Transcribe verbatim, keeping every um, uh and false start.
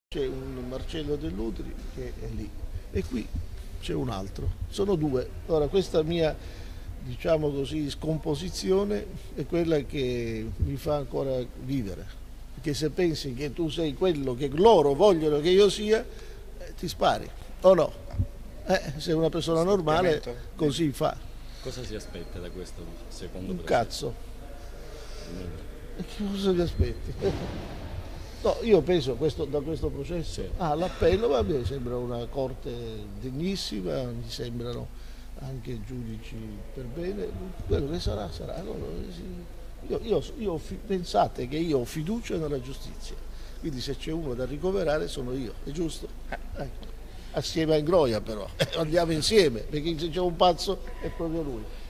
C'è un Marcello Dell'Utri che è lì e qui c'è un altro, sono due. Ora questa mia, diciamo così, scomposizione è quella che mi fa ancora vivere, perché se pensi che tu sei quello che loro vogliono che io sia, eh, ti spari, o no? Eh, sei una persona normale così fa. Cosa si aspetta da questo secondo Un processo? cazzo. E che cosa ti aspetti? No, io penso questo, da questo processo, Sì. ah, l'appello, vabbè, mi sembra una corte degnissima, mi sembrano anche giudici per bene, quello che sarà, sarà. Allora, io, io- io fi- pensate che io ho fiducia nella giustizia, quindi se c'è uno da ricoverare sono io, è giusto? Eh, ecco. Assieme a Ingroia però, andiamo insieme, perché se c'è un pazzo è proprio lui.